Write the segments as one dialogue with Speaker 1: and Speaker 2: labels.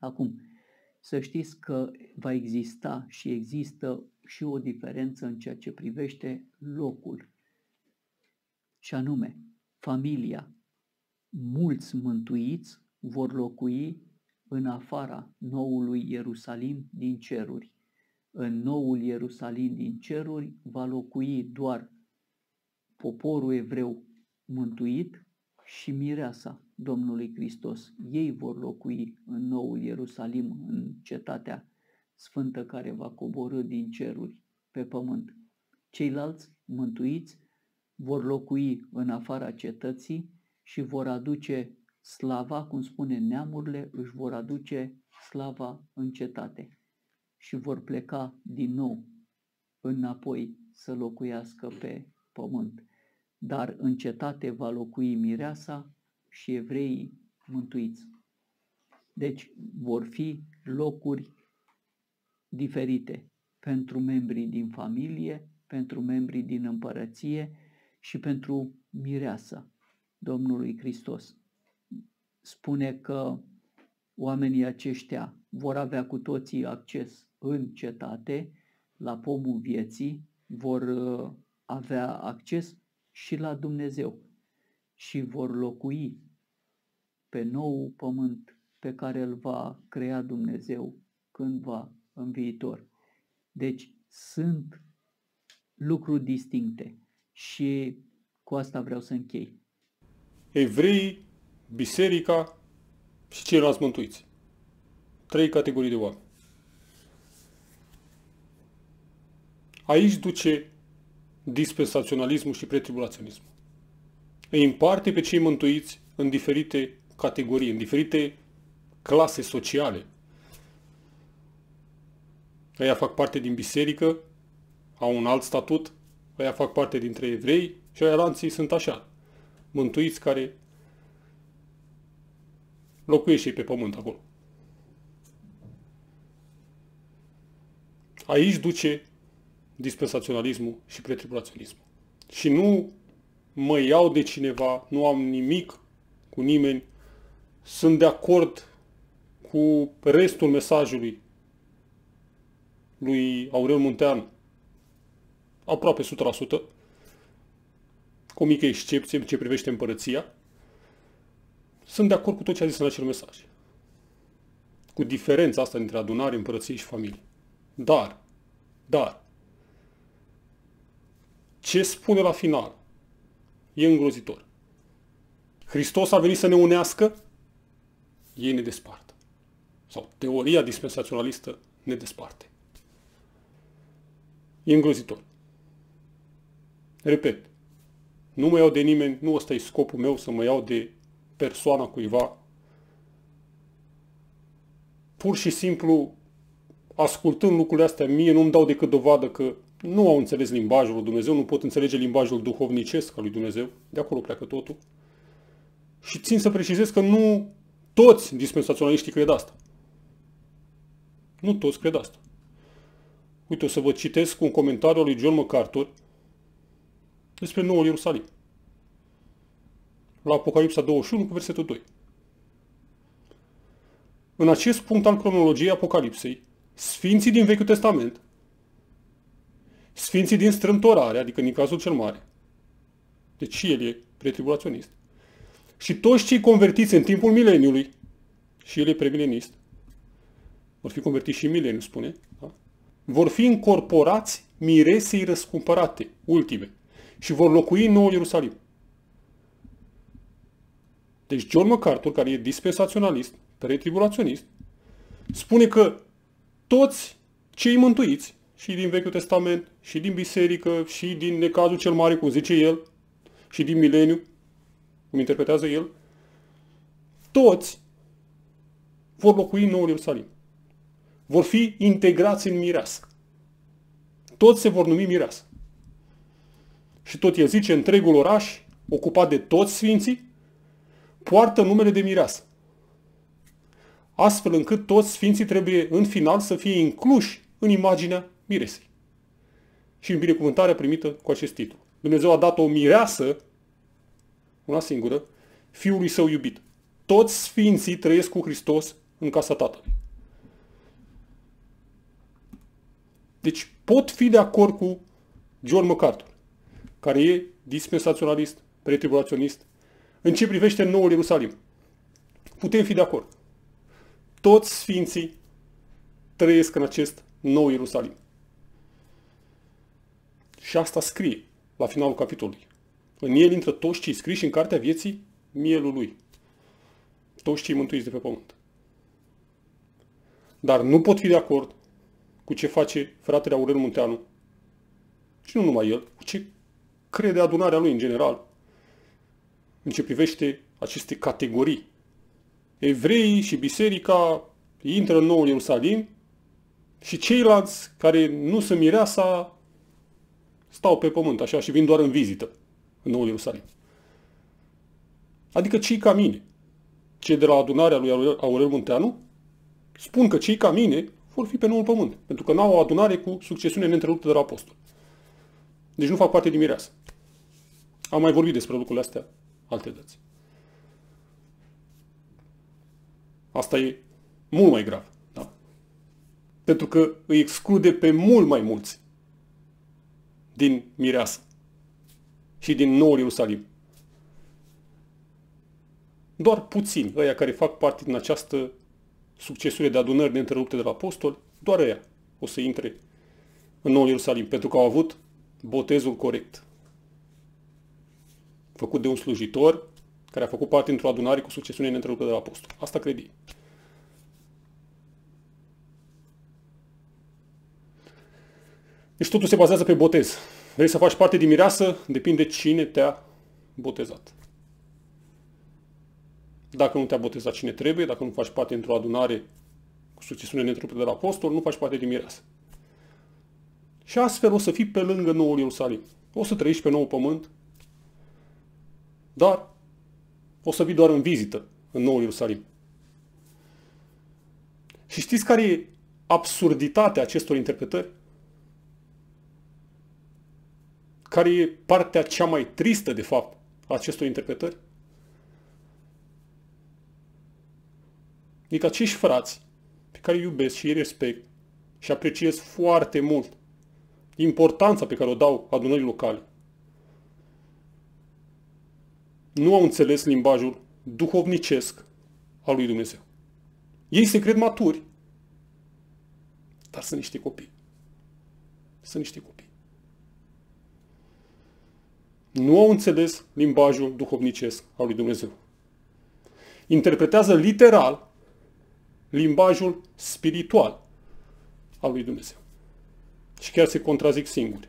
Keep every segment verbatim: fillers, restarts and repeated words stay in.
Speaker 1: Acum, să știți că va exista și există și o diferență în ceea ce privește locul, și anume, familia. Mulți mântuiți vor locui în afara noului Ierusalim din ceruri. În noul Ierusalim din ceruri va locui doar poporul evreu mântuit și mireasa Domnului Hristos. Ei vor locui în noul Ierusalim, în cetatea sfântă care va coborî din ceruri pe pământ. Ceilalți mântuiți vor locui în afara cetății și vor aduce slava, cum spune neamurile, își vor aduce slava în cetate și vor pleca din nou înapoi să locuiască pe pământ. Dar în cetate va locui mireasa și evreii mântuiți. Deci vor fi locuri diferite pentru membrii din familie, pentru membrii din împărăție și pentru mireasa Domnului Hristos. Spune că oamenii aceștia vor avea cu toții acces în cetate, la pomul vieții, vor avea acces și la Dumnezeu și vor locui pe nou pământ pe care îl va crea Dumnezeu cândva în viitor. Deci sunt lucruri distincte și cu asta vreau să închei.
Speaker 2: Evreii, biserica și ceilalți mântuiți. Trei categorii de oameni. Aici duce dispensaționalismul și pretribulaționismul. Îi împarte pe cei mântuiți în diferite categorii, în diferite clase sociale. Ăia fac parte din biserică, au un alt statut, ăia fac parte dintre evrei și ăia alții sunt așa, mântuiți care locuiește și pe pământ acolo. Aici duce dispensaționalismul și pretribulaționismul. Și nu mă iau de cineva, nu am nimic cu nimeni, sunt de acord cu restul mesajului lui Aurel Munteanu, aproape o sută la sută, cu o mică excepție în ce privește împărăția. Sunt de acord cu tot ce a zis în acel mesaj. Cu diferența asta dintre adunare, împărăție și familie. Dar, dar, ce spune la final e îngrozitor. Hristos a venit să ne unească, ei ne despartă. Sau teoria dispensaționalistă ne desparte. E îngrozitor. Repet, nu mă iau de nimeni, nu ăsta e scopul meu, să mă iau de persoana cuiva. Pur și simplu, ascultând lucrurile astea, mie nu-mi dau decât dovadă că nu au înțeles limbajul lui Dumnezeu, nu pot înțelege limbajul duhovnicesc al lui Dumnezeu, de acolo pleacă totul. Și țin să precizez că nu toți dispensaționaliștii cred asta. Nu toți cred asta. Uite, o să vă citesc un comentariu al lui John MacArthur despre Noul Ierusalim. La Apocalipsa douăzeci și unu, cu versetul doi. În acest punct al cronologiei Apocalipsei, sfinții din Vechiul Testament, sfinții din strâmtorare, adică din cazul cel mare, deci el e pretribulaționist, și toți cei convertiți în timpul mileniului, și el e premilenist, vor fi convertiți și în mileniu, spune, da? Vor fi încorporați miresei răscumpărate, ultime, și vor locui în Noul Ierusalim. Deci John MacArthur, care e dispensaționalist, pretribulaționist, spune că toți cei mântuiți, și din Vechiul Testament, și din biserică, și din necazul cel mare, cum zice el, și din mileniu, cum interpretează el, toți vor locui în Noul Ierusalim. Vor fi integrați în mireasă. Toți se vor numi mireasă. Și tot el zice, întregul oraș, ocupat de toți sfinții, poartă numele de mireasă. Astfel încât toți sfinții trebuie în final să fie incluși în imaginea miresei. Și în binecuvântarea primită cu acest titlu. Dumnezeu a dat o mireasă, una singură, Fiului Său iubit. Toți sfinții trăiesc cu Hristos în casa Tatălui. Deci pot fi de acord cu John MacArthur, care e dispensaționalist, pretribulaționist, în ce privește noul Ierusalim. Putem fi de acord. Toți sfinții trăiesc în acest nou Ierusalim. Și asta scrie la finalul capitolului. În el intră toți cei scriși în cartea vieții mielului. Toți cei mântuiți de pe pământ. Dar nu pot fi de acord cu ce face fratele Aurel Munteanu. Și nu numai el, cu ce crede adunarea lui în general. În ce privește aceste categorii. Evreii și biserica intră în noul Ierusalim și ceilalți care nu sunt mireasa stau pe pământ așa și vin doar în vizită în noul Ierusalim. Adică cei ca mine, cei de la adunarea lui Aurel Munteanu, spun că cei ca mine vor fi pe noul pământ, pentru că n-au o adunare cu succesiune neîntreruptă de la apostol. Deci nu fac parte din mireasă. Am mai vorbit despre lucrurile astea alte dăți. Asta e mult mai grav. Da? Pentru că îi exclude pe mult mai mulți din mireasă și din noul Ierusalim. Doar puțini, ăia care fac parte din această succesiune de adunări neîntrerupte de la apostoli, doar ăia o să intre în noul Ierusalim, pentru că au avut botezul corect. Făcut de un slujitor care a făcut parte într-o adunare cu succesiune neîntreruptă de la apostoli. Asta cred ei. Deci totul se bazează pe botez. Vrei să faci parte din mireasă, depinde cine te-a botezat. Dacă nu te-a botezat cine trebuie, dacă nu faci parte într-o adunare cu succesiune neîntreruptă de la apostol, nu faci parte din mireasă. Și astfel o să fii pe lângă noul Ierusalim. O să trăiești pe nou pământ, dar o să vii doar în vizită în noul Ierusalim. Și știți care e absurditatea acestor interpretări? Care e partea cea mai tristă, de fapt, a acestor interpretări? Adică acești frați pe care îi iubesc și îi respect și apreciez foarte mult importanța pe care o dau adunării locale, nu au înțeles limbajul duhovnicesc al lui Dumnezeu. Ei se cred maturi, dar sunt niște copii. Sunt niște copii. Nu au înțeles limbajul duhovnicesc al lui Dumnezeu. Interpretează literal limbajul spiritual al lui Dumnezeu. Și chiar se contrazic singuri.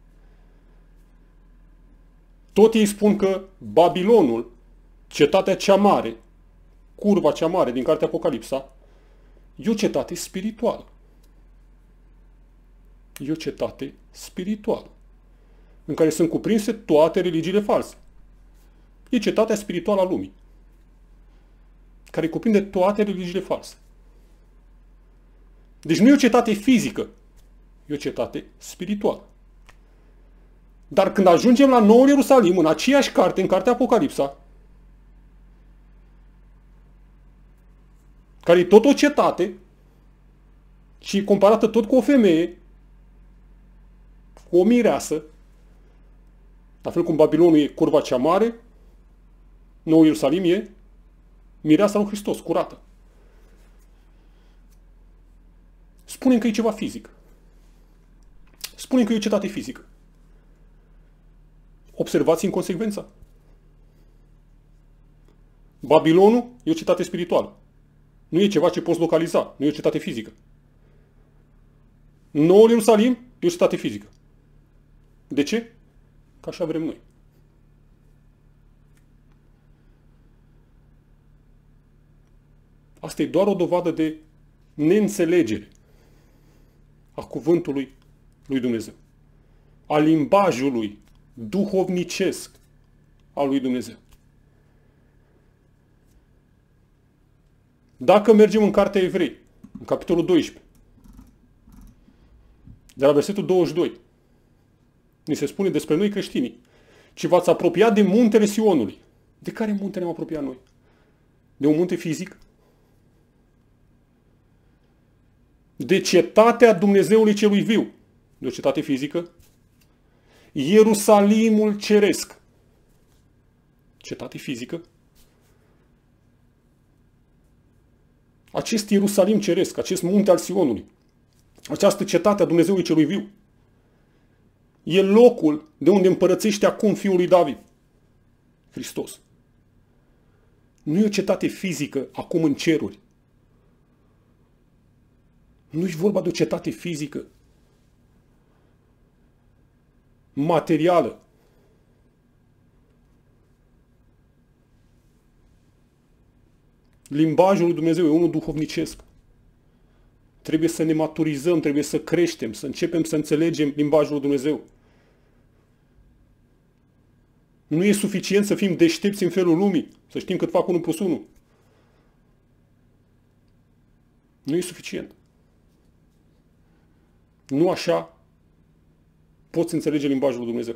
Speaker 2: Tot ei spun că Babilonul, cetatea cea mare, curva cea mare din cartea Apocalipsa, e o cetate spirituală. E o cetate spirituală, în care sunt cuprinse toate religiile false. E cetatea spirituală a lumii, care cuprinde toate religiile false. Deci nu e o cetate fizică, e o cetate spirituală. Dar când ajungem la noul Ierusalim, în aceeași carte, în cartea Apocalipsa, care e tot o cetate și e comparată tot cu o femeie, cu o mireasă, la fel cum Babilonul e curva cea mare, noul Ierusalim e mireasa lui Hristos, curată. Spunem că e ceva fizic. Spunem că e o cetate fizică. Observați inconsecvența. Babilonul e o cetate spirituală. Nu e ceva ce poți localiza. Nu e o cetate fizică. Noul Ierusalim e o cetate fizică. De ce? Că așa vrem noi. Asta e doar o dovadă de neînțelegere a cuvântului lui Dumnezeu, a limbajului duhovnicesc al lui Dumnezeu. Dacă mergem în Cartea Evrei, în capitolul doisprezece, de la versetul douăzeci și doi, ni se spune despre noi creștinii: ci v-ați apropiat de muntele Sionului. De care munte ne-am apropiat noi? De un munte fizic? de cetatea Dumnezeului celui viu. De o cetate fizică. Ierusalimul ceresc. Cetate fizică. Acest Ierusalim ceresc, acest munte al Sionului, această cetate a Dumnezeului celui viu, e locul de unde împărățește acum Fiul lui David, Hristos. Nu e o cetate fizică acum în ceruri. Nu e vorba de o cetate fizică, materială. Limbajul lui Dumnezeu e unul duhovnicesc. Trebuie să ne maturizăm, trebuie să creștem, să începem să înțelegem limbajul lui Dumnezeu. Nu e suficient să fim deștepți în felul lumii, să știm cât fac unu plus unu. Nu e suficient. Nu așa poți înțelege limbajul lui Dumnezeu.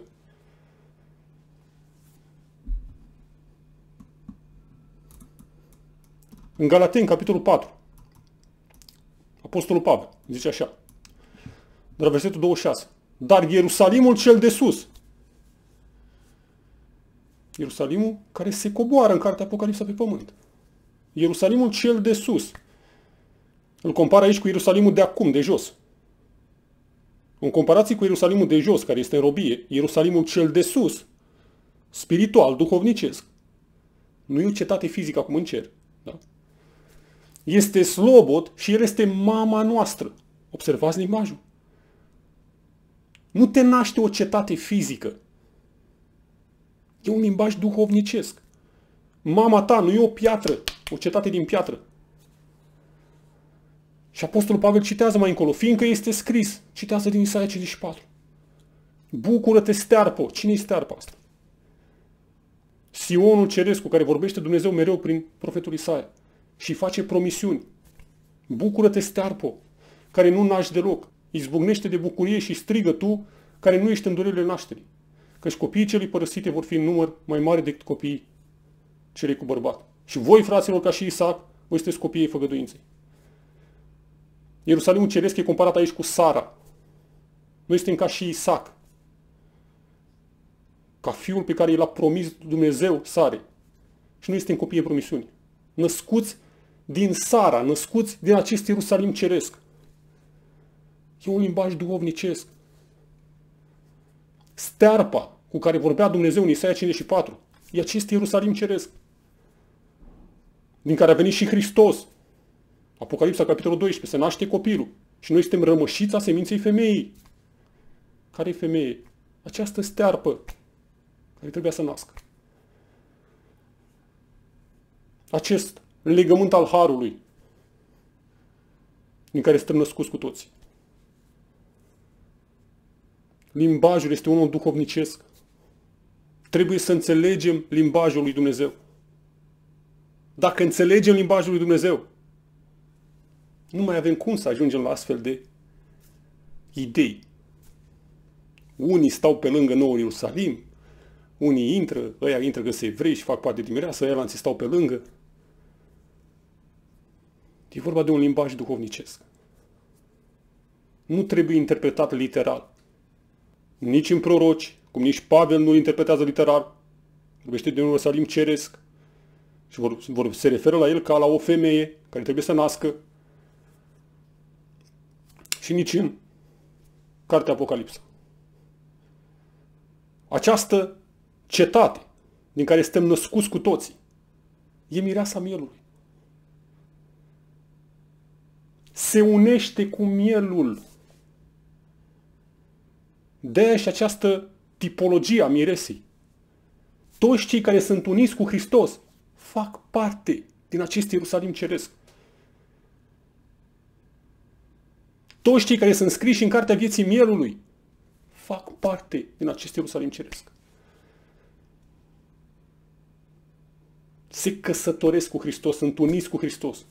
Speaker 2: În Galateni, capitolul patru, Apostolul Pavel zice așa, de la versetul douăzeci și șase, dar Ierusalimul cel de sus, Ierusalimul care se coboară în cartea Apocalipsa pe pământ, Ierusalimul cel de sus, îl compară aici cu Ierusalimul de acum, de jos. În comparație cu Ierusalimul de jos, care este în robie, Ierusalimul cel de sus, spiritual, duhovnicesc, nu e o cetate fizică acum în cer, da? Este slobod și el este mama noastră. Observați limbajul. Nu te naște o cetate fizică. E un limbaj duhovnicesc. Mama ta nu e o piatră, o cetate din piatră. Și Apostolul Pavel citează mai încolo, fiindcă este scris, citează din Isaia cincizeci și patru. Bucură-te, stearpă. Cine-i stearpa asta? Sionul ceresc cu care vorbește Dumnezeu mereu prin profetul Isaia. Și face promisiuni. Bucură-te, stearpă, care nu naști deloc. Izbucnește de bucurie și strigă tu, care nu ești în durerile nașterii. Căci copiii celui părăsite vor fi în număr mai mare decât copiii celui cu bărbat. Și voi, fraților, ca și Isaac, voi sunteți copiii făgăduinței. Ierusalimul ceresc e comparat aici cu Sara. Noi suntem ca și Isaac. Ca fiul pe care i l-a promis Dumnezeu Sarei. Și noi suntem copiii promisiunii. Născuți din Sara, născuți din acest Ierusalim ceresc. E un limbaj duhovnicesc. Stearpa cu care vorbea Dumnezeu în Isaia cincizeci și patru e acest Ierusalim ceresc. Din care a venit și Hristos. Apocalipsa, capitolul doisprezece, se naște copilul. Și noi suntem rămășița seminței femeii. Care e femeie? Această stearpă care trebuia să nască. Acest legământ al harului din care suntem născuți cu toții. Limbajul este unul duhovnicesc. Trebuie să înțelegem limbajul lui Dumnezeu. Dacă înțelegem limbajul lui Dumnezeu, nu mai avem cum să ajungem la astfel de idei. Unii stau pe lângă Noul Ierusalim, unii intră, ăia intră că se evrei și fac parte din mireasă, ăia alții stau pe lângă. E vorba de un limbaj duhovnicesc. Nu trebuie interpretat literal. Nici în proroci, cum nici Pavel nu-l interpretează literal. Vorbește de un Ierusalim ceresc și vor, vor, se referă la el ca la o femeie care trebuie să nască. Și nici în cartea Apocalipsa. Această cetate din care suntem născuți cu toții e mireasa mielului. Se unește cu mielul. De-aia și această tipologie a miresei. Toți cei care sunt uniți cu Hristos fac parte din acest Ierusalim ceresc. Toți cei care sunt scriși în cartea vieții mielului fac parte din acest Ierusalim ceresc. Se căsătoresc cu Hristos, sunt uniți cu Hristos.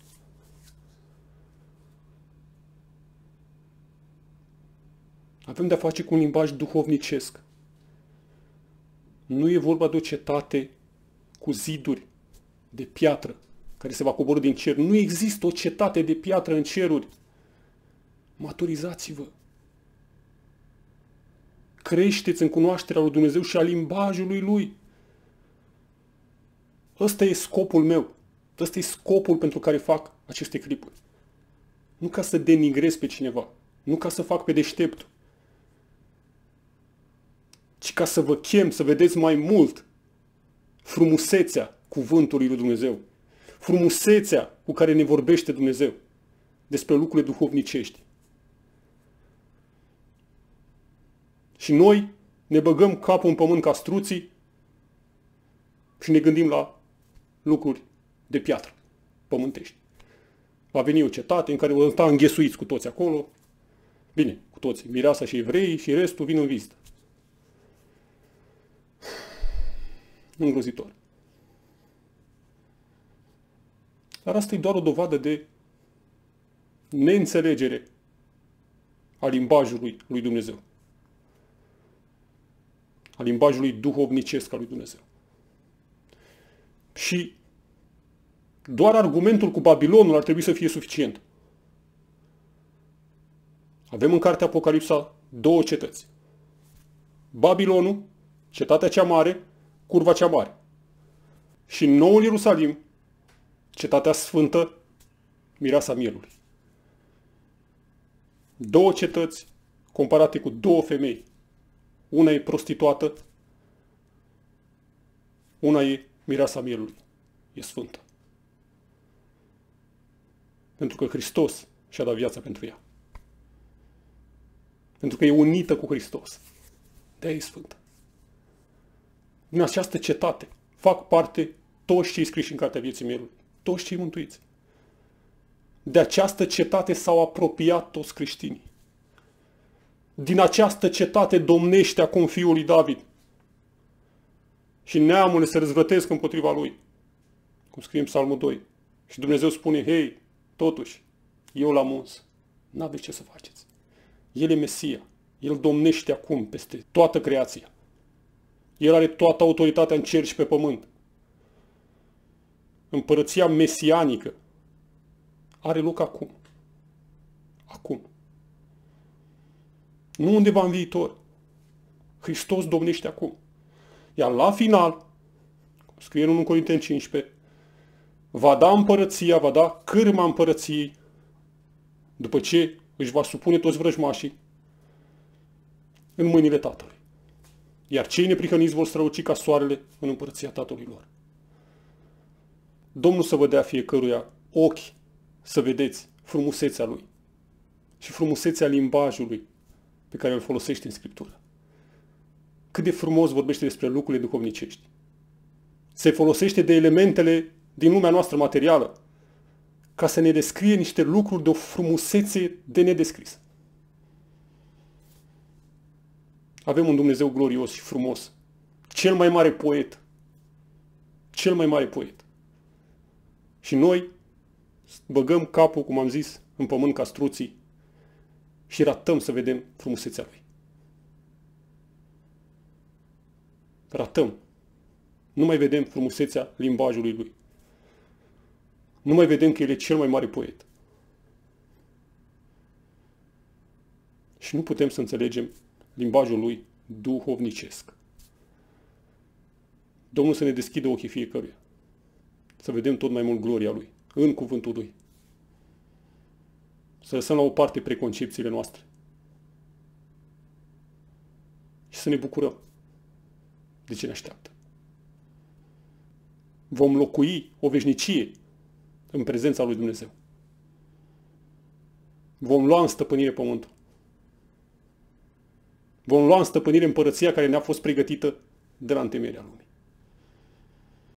Speaker 2: Avem de-a face cu un limbaj duhovnicesc. Nu e vorba de o cetate cu ziduri de piatră care se va coborî din cer. Nu există o cetate de piatră în ceruri. Maturizați-vă. Creșteți în cunoașterea lui Dumnezeu și a limbajului Lui. Ăsta e scopul meu. Ăsta e scopul pentru care fac aceste clipuri. Nu ca să denigrez pe cineva. Nu ca să fac pe deșteptul. Ci ca să vă chem să vedeți mai mult frumusețea cuvântului lui Dumnezeu. Frumusețea cu care ne vorbește Dumnezeu despre lucrurile duhovnicești. Și noi ne băgăm capul în pământ ca struții și ne gândim la lucruri de piatră, pământești. Va veni o cetate în care o sta înghesuiți cu toți acolo. Bine, cu toți, mireasa și evreii și restul vin în vizită. Îngrozitor. Dar asta e doar o dovadă de neînțelegere a limbajului lui Dumnezeu. A limbajului duhovnicesc al lui Dumnezeu. Și doar argumentul cu Babilonul ar trebui să fie suficient. Avem în cartea Apocalipsa două cetăți. Babilonul, cetatea cea mare, curva cea mare. Și noul Ierusalim, cetatea sfântă, mireasa mielului. Două cetăți comparate cu două femei. Una e prostituată, una e mireasa mielului. E sfântă. Pentru că Hristos și-a dat viața pentru ea. Pentru că e unită cu Hristos. De-aia e sfântă. Din această cetate fac parte toți cei scriși în Cartea Vieții Mielului. Toți cei mântuiți. De această cetate s-au apropiat toți creștinii. Din această cetate domnește acum fiul lui David. Și neamurile se răzvrătesc împotriva lui. Cum scrie în Psalmul doi. Și Dumnezeu spune, hei, totuși, eu l-am uns. N-aveți ce să faceți. El e Mesia. El domnește acum peste toată creația. El are toată autoritatea în cer și pe pământ. Împărăția mesianică are loc acum. Acum. Nu undeva în viitor. Hristos domnește acum. Iar la final, cum scrie în unu Corinteni cincisprezece, va da împărăția, va da cârma împărăției, după ce își va supune toți vrăjmașii în mâinile Tatălui. Iar cei neprihăniți vor străluci ca soarele în împărăția Tatălui lor. Domnul să vă dea fiecăruia ochi să vedeți frumusețea Lui și frumusețea limbajului pe care îl folosește în Scriptură. Cât de frumos vorbește despre lucrurile duhovnicești. Se folosește de elementele din lumea noastră materială ca să ne descrie niște lucruri de o frumusețe de nedescris. Avem un Dumnezeu glorios și frumos. Cel mai mare poet. Cel mai mare poet. Și noi băgăm capul, cum am zis, în pământ ca struții și ratăm să vedem frumusețea Lui. Ratăm. Nu mai vedem frumusețea limbajului Lui. Nu mai vedem că El e cel mai mare poet. Și nu putem să înțelegem limbajul Lui duhovnicesc. Domnul să ne deschidă ochii fiecăruia. Să vedem tot mai mult gloria Lui în cuvântul Lui. Să lăsăm la o parte preconcepțiile noastre. Și să ne bucurăm de ce ne așteaptă. Vom locui o veșnicie în prezența lui Dumnezeu. Vom lua în stăpânire pământul. Vom lua în stăpânire împărăția care ne-a fost pregătită de la întemeierea lumii.